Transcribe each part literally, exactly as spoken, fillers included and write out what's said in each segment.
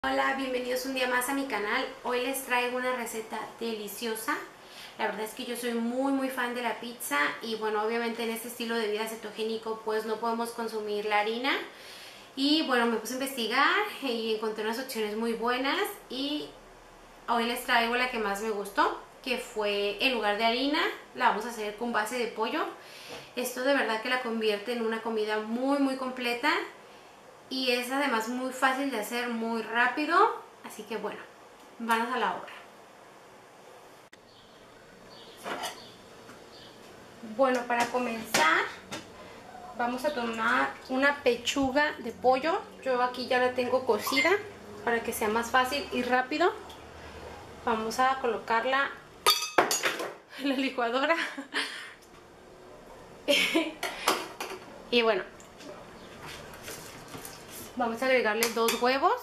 Hola, bienvenidos un día más a mi canal. Hoy les traigo una receta deliciosa. La verdad es que yo soy muy muy fan de la pizza y bueno, obviamente en este estilo de vida cetogénico pues no podemos consumir la harina. Y bueno, me puse a investigar y encontré unas opciones muy buenas y hoy les traigo la que más me gustó, que fue en lugar de harina, la vamos a hacer con base de pollo. Esto de verdad que la convierte en una comida muy muy completa. Y es además muy fácil de hacer, muy rápido, así que bueno, manos a la obra. Bueno, para comenzar vamos a tomar una pechuga de pollo. Yo aquí ya la tengo cocida para que sea más fácil y rápido. Vamos a colocarla en la licuadora. Y bueno, vamos a agregarle dos huevos.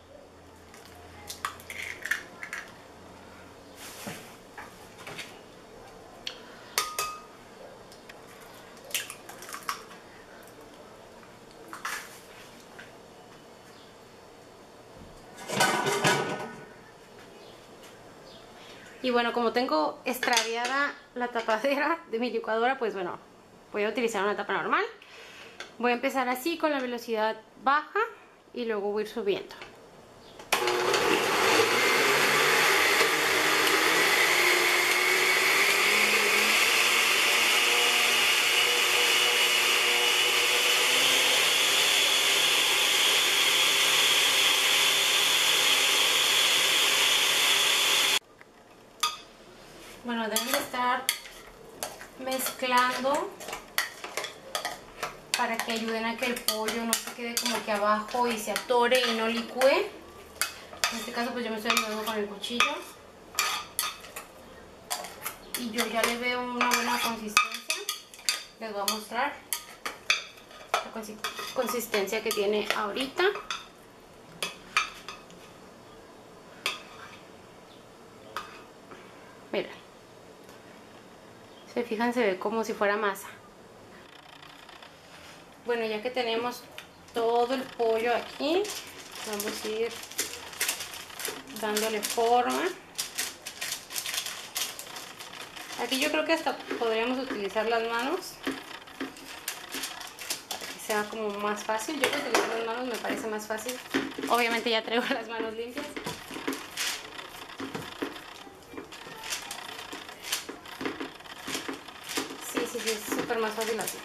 Y bueno, como tengo extraviada la tapadera de mi licuadora, pues bueno, voy a utilizar una tapa normal. Voy a empezar así con la velocidad baja y luego voy a ir subiendo. Bueno, deben de estar mezclando para que ayuden a que el pollo no se quede como que abajo y se atore y no licúe. En este caso pues yo me estoy ayudando con el cuchillo. Y yo ya le veo una buena consistencia. Les voy a mostrar la consistencia que tiene ahorita. Miren. Se fijan, se ve como si fuera masa. Bueno, ya que tenemos todo el pollo aquí, vamos a ir dándole forma. Aquí yo creo que hasta podríamos utilizar las manos para que sea como más fácil. Yo que utilizar las manos me parece más fácil. Obviamente ya traigo las manos limpias. Sí, sí, sí, es súper más fácil así.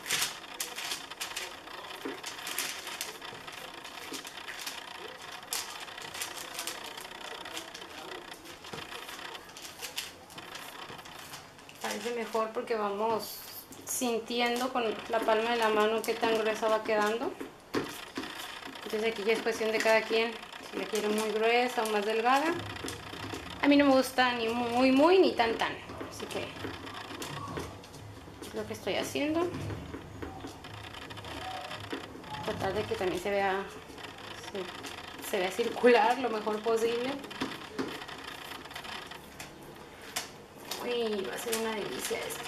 Parece mejor porque vamos sintiendo con la palma de la mano qué tan gruesa va quedando. Entonces aquí ya es cuestión de cada quien, si la quiere muy gruesa o más delgada. A mí no me gusta ni muy muy ni tan tan, así que es lo que estoy haciendo. Tratar de que también se vea, se, se vea circular lo mejor posible. Uy, va a ser una delicia esto.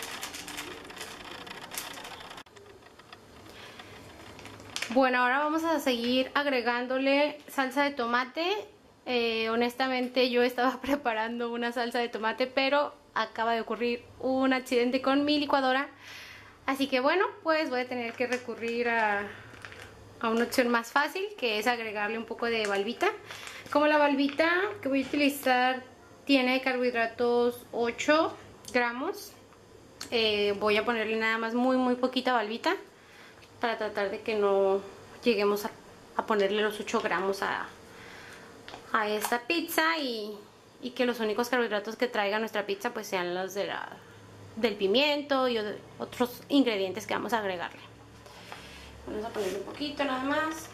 Bueno, ahora vamos a seguir agregándole salsa de tomate. Eh, honestamente yo estaba preparando una salsa de tomate, pero acaba de ocurrir un accidente con mi licuadora. Así que bueno, pues voy a tener que recurrir a, a una opción más fácil, que es agregarle un poco de Velveeta. Como la Velveeta que voy a utilizar tiene carbohidratos ocho gramos, eh, voy a ponerle nada más muy muy poquita Velveeta para tratar de que no lleguemos a, a ponerle los ocho gramos a, a esta pizza y, y que los únicos carbohidratos que traiga nuestra pizza pues sean los de la, del pimiento y otros ingredientes que vamos a agregarle. Vamos a ponerle un poquito nada más.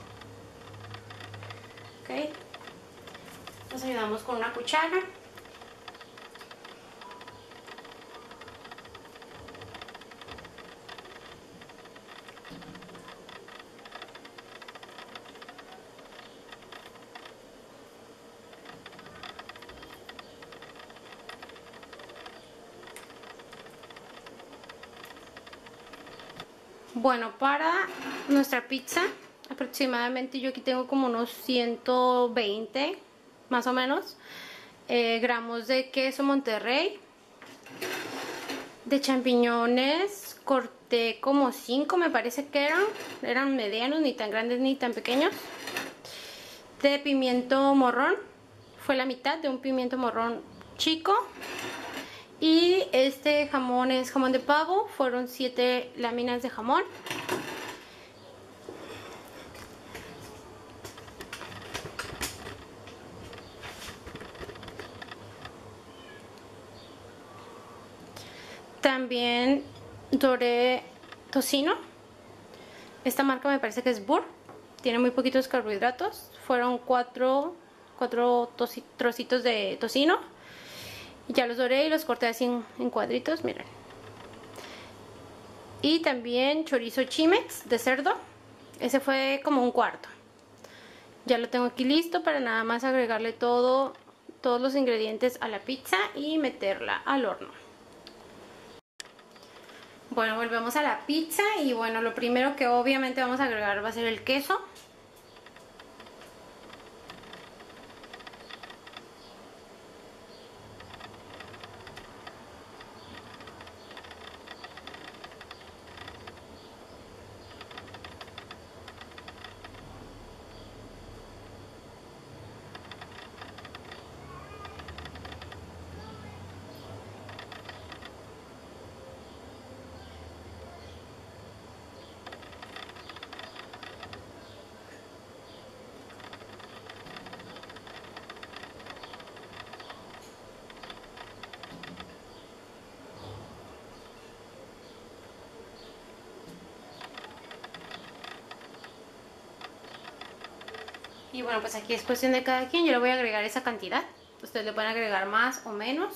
Ok, nos ayudamos con una cuchara. Bueno, para nuestra pizza Aproximadamente yo aquí tengo como unos ciento veinte más o menos eh, gramos de queso Monterrey. De champiñones corté como cinco, me parece que eran. Eran medianos, ni tan grandes ni tan pequeños. De pimiento morrón, fue la mitad de un pimiento morrón chico. Y este jamón es jamón de pavo, fueron siete láminas de jamón. También doré tocino. Esta marca me parece que es Burr. Tiene muy poquitos carbohidratos. Fueron cuatro, cuatro trocitos de tocino. Ya los doré y los corté así en, en cuadritos, miren. Y también chorizo Chimex de cerdo. Ese fue como un cuarto. Ya lo tengo aquí listo para nada más agregarle todo, todos los ingredientes a la pizza y meterla al horno. Bueno, volvemos a la pizza y bueno, lo primero que obviamente vamos a agregar va a ser el queso. Y bueno, pues aquí es cuestión de cada quien. Yo le voy a agregar esa cantidad. Ustedes le pueden agregar más o menos.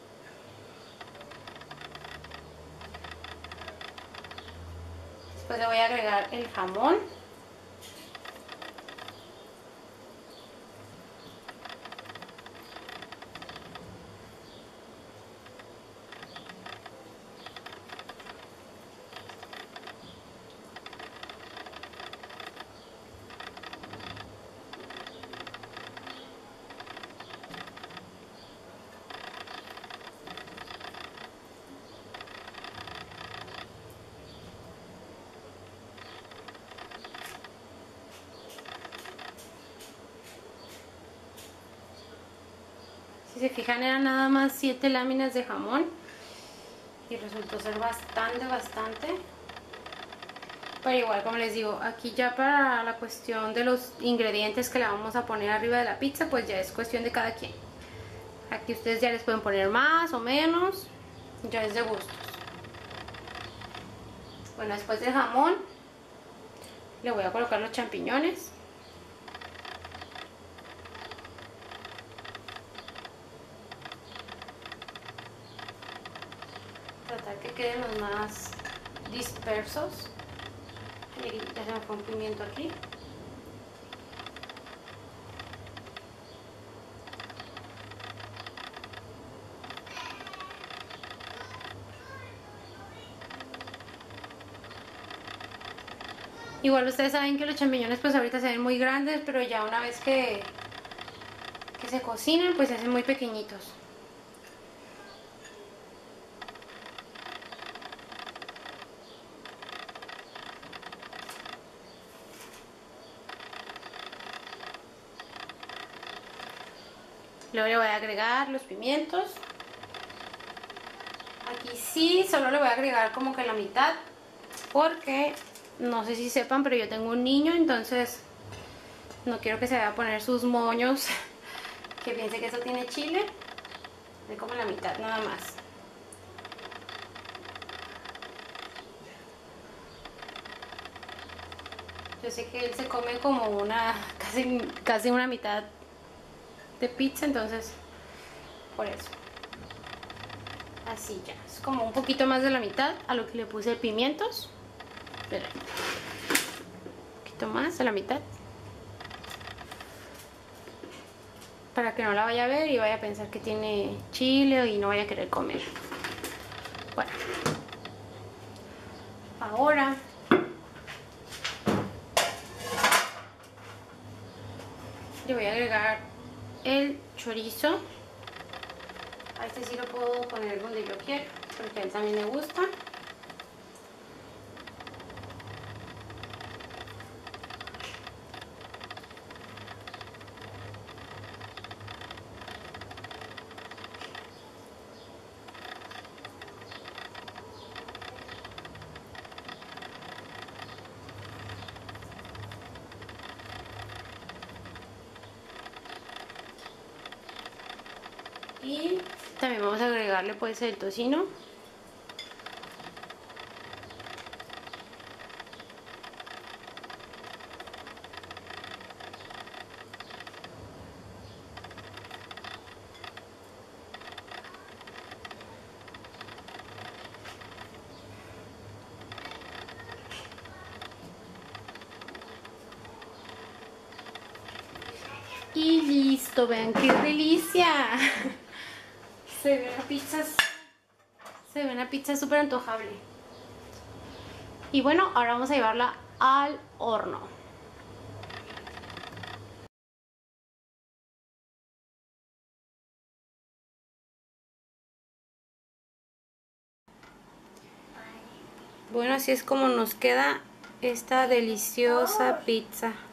Después le voy a agregar el jamón. Si se fijan, eran nada más siete láminas de jamón y resultó ser bastante, bastante. Pero igual, como les digo, aquí ya para la cuestión de los ingredientes que le vamos a poner arriba de la pizza, pues ya es cuestión de cada quien. Aquí ustedes ya les pueden poner más o menos, ya es de gustos. Bueno, después del jamón le voy a colocar los champiñones. Tratar que queden los más dispersos. Ya se me fue un pimiento aquí. Igual ustedes saben que los champiñones pues ahorita se ven muy grandes, pero ya una vez que, que se cocinan pues se hacen muy pequeñitos. Luego le voy a agregar los pimientos. Aquí sí, solo le voy a agregar como que la mitad, porque no sé si sepan, pero yo tengo un niño, entonces no quiero que se vaya a poner sus moños, que piense que eso tiene chile. De como la mitad nada más. Yo sé que él se come como una, casi, casi una mitad de pizza, entonces por eso. Así ya, es como un poquito más de la mitad a lo que le puse pimientos. Espera. Un poquito más de la mitad. Para que no la vaya a ver y vaya a pensar que tiene chile y no vaya a querer comer. Bueno. Ahora el chorizo. A este sí lo puedo poner donde yo quiero, porque a él también me gusta. Y también vamos a agregarle pues el tocino. Y listo, vean qué delicia. Se ve una pizza, se ve una pizza súper antojable. Y bueno, ahora vamos a llevarla al horno. Bueno, así es como nos queda esta deliciosa pizza.